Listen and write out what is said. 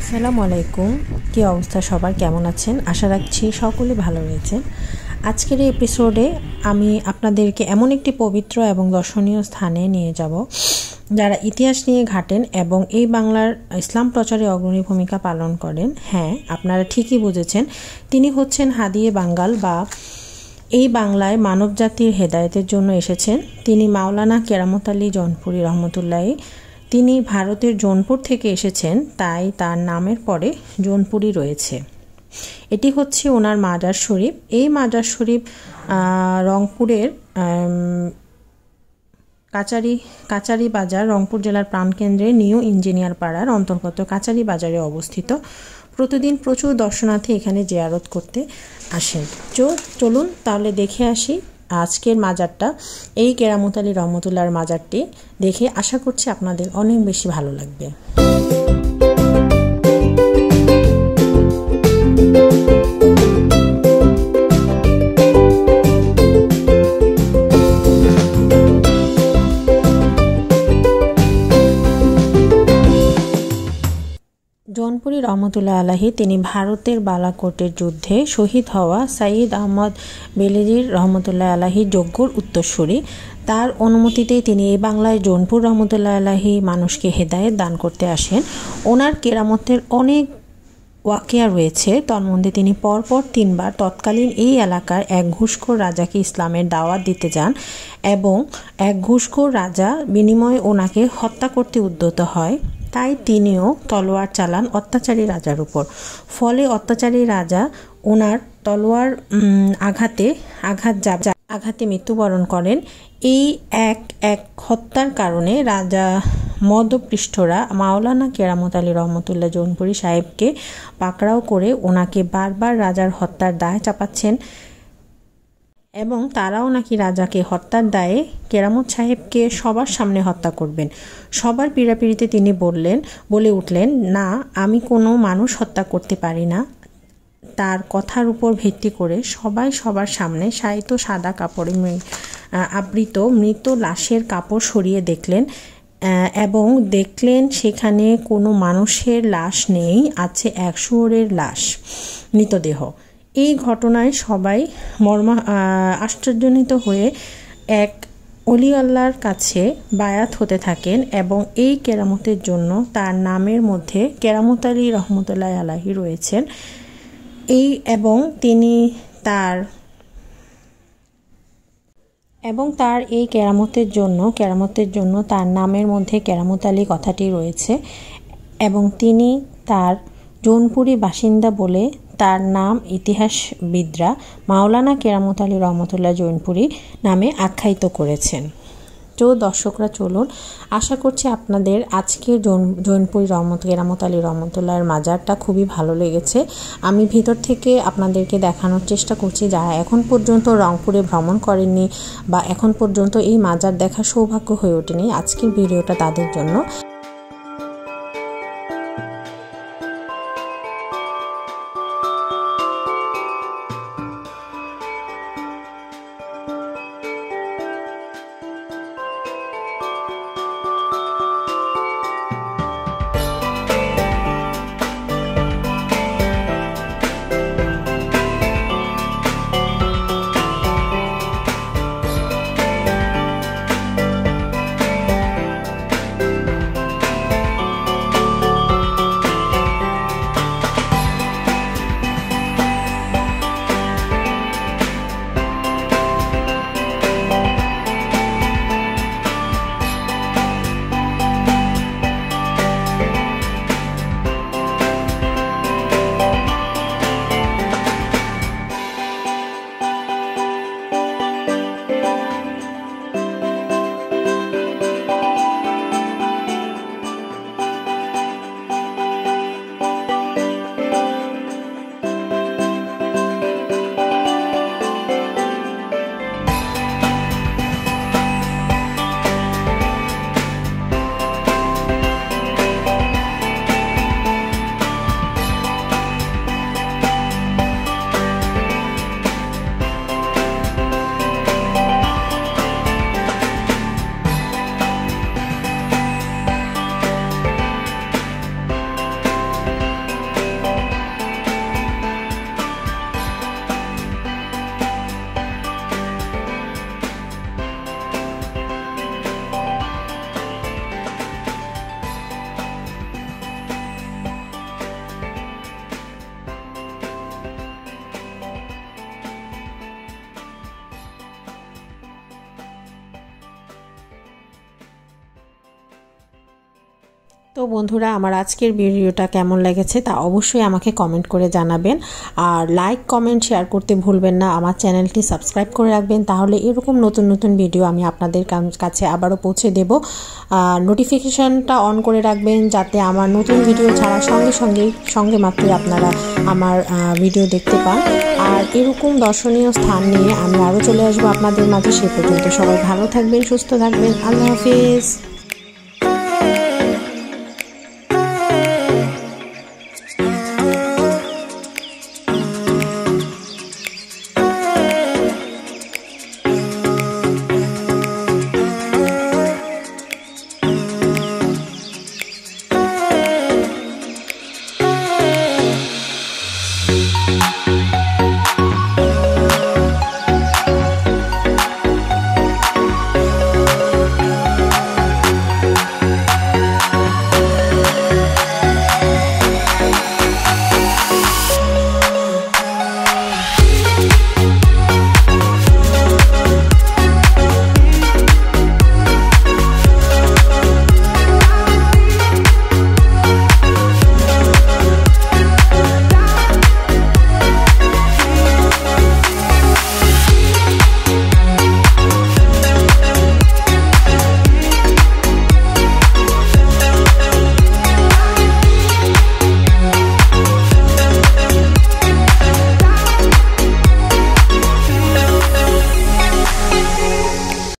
আসসালামু আলাইকুম। কি অবস্থা সবার, কেমন আছেন? আশা রাখছি সকলে ভালো রয়েছেন। আজকের এই এপিসোডে আমি আপনাদেরকে এমন একটি পবিত্র এবং দর্শনীয় স্থানে নিয়ে যাব যারা ইতিহাস নিয়ে ঘাটেন এবং এই বাংলার ইসলাম প্রচারে অগ্রণী ভূমিকা পালন করেন। হ্যাঁ, আপনারা ঠিকই বুঝেছেন, তিনি হচ্ছেন হাদিয়ে বাঙ্গাল বা এই বাংলায় মানব জাতির হেদায়েতের জন্য এসেছেন। তিনি মাওলানা কেরামত আলী জৌনপুরী রহমতুল্লাহি। তিনি ভারতের জৌনপুর থেকে এসেছেন, তাই তার নামের পরে জৌনপুরী রয়েছে। এটি হচ্ছে ওনার মাজার শরীফ। এই মাজার শরীফ রংপুরের কাচারি বাজার, রংপুর জেলার প্রাণকেন্দ্রে নিউ ইঞ্জিনিয়ার পাড়ার অন্তর্গত কাচারি বাজারে অবস্থিত। প্রতিদিন প্রচুর দর্শনার্থী এখানে জিয়ারত করতে আসেন। চলুন তাহলে দেখে আসি আজকের মাজারটা। এই কেরামত আলী রহমতুল্লাহর মাজারটি দেখে আশা করছি আপনাদের অনেক বেশি ভালো লাগবে। জৌনপুরী রহমতুল্লাহ আলাহি তিনি ভারতের বালাকোটের যুদ্ধে শহীদ হওয়া সাইয়দ আহমদ বেলিজির রহমতুল্লাহ আলাহি যোগ্যর উত্তরসূরি। তার অনুমতিতেই তিনি এই বাংলায় জৌনপুর রহমতুল্লাহ আলাহি মানুষকে হেদায়েত দান করতে আসেন। ওনার কেরামতের অনেক ওয়াকিয়া রয়েছে, তন্মধ্যে তিনি পরপর 3 বার তৎকালীন এই এলাকার এক ঘুষখোর রাজাকে ইসলামের দাওয়াত দিতে যান এবং এক ঘুষখোর রাজা বিনিময়ে ওনাকে হত্যা করতে উদ্যত হয়। তাই তিনিও তলোয়ার চালান অত্যাচারী রাজার উপর। ফলে অত্যাচারী রাজা ওনার তলোয়ার আঘাতে মৃত্যুবরণ করেন। এই এক হত্যার কারণে রাজা মদপৃষ্ঠরা মাওলানা কেরামত আলী রহমতুল্লাহ জৌনপুরী সাহেবকে পাকড়াও করে ওনাকে বারবার রাজার হত্যার দায় চাপাচ্ছেন এবং তারাও নাকি রাজাকে হত্যার দায়ে কেরামত সাহেবকে সবার সামনে হত্যা করবেন। সবার পীড়াপিড়িতে তিনি বলে উঠলেন, না, আমি কোনো মানুষ হত্যা করতে পারি না। তার কথার উপর ভিত্তি করে সবাই সবার সামনে শায়িত সাদা কাপড়ে আবৃত মৃত লাশের কাপড় সরিয়ে দেখলেন এবং দেখলেন সেখানে কোনো মানুষের লাশ নেই, আছে এক শুয়োরের লাশ, মৃতদেহ। এই ঘটনায় সবাই আশ্চর্যান্বিত হয়ে এক অলি আল্লাহর কাছে বায়াত হতে থাকেন এবং এই কেরামতের জন্য তার নামের মধ্যে কেরামত আলী রহমতুল্লাহ আলাহি রয়েছেন। তার এই কেরামতের জন্য তার নামের মধ্যে কেরামত আলী কথাটি রয়েছে এবং তিনি তার জৌনপুরী বাসিন্দা বলে তার নাম ইতিহাসবিদরা মাওলানা কেরামত আলী রহমতুল্লাহ জৌনপুরী নামে আখ্যায়িত করেছেন। দর্শকরা চলুন, আশা করছি আপনাদের আজকের জৌনপুরী কেরামত আলী রহমতুল্লাহর মাজারটা খুবই ভালো লেগেছে। আমি ভিতর থেকে আপনাদেরকে দেখানোর চেষ্টা করছি যারা এখন পর্যন্ত রংপুরে ভ্রমণ করেননি বা এখন পর্যন্ত এই মাজার দেখার সৌভাগ্য হয়ে ওঠেনি, আজকের ভিডিওটা তাদের জন্য। তো বন্ধুরা, আমার আজকের ভিডিওটা কেমন লেগেছে তা অবশ্যই আমাকে কমেন্ট করে জানাবেন। আর লাইক, কমেন্ট, শেয়ার করতে ভুলবেন না। আমার চ্যানেলটি সাবস্ক্রাইব করে রাখবেন, তাহলে এরকম নতুন নতুন ভিডিও আমি আপনাদের কাছে আবারও পৌঁছে দেব। নোটিফিকেশানটা অন করে রাখবেন, যাতে আমার নতুন ভিডিও ছাড়ার সঙ্গে মাত্রই আপনারা আমার ভিডিও দেখতে পান। আর এরকম দর্শনীয় স্থান নিয়ে আমি আরও চলে আসবো আপনাদের মাঝে। সে পর্যন্ত সবাই ভালো থাকবেন, সুস্থ থাকবেন। আল্লাহ হাফিজ।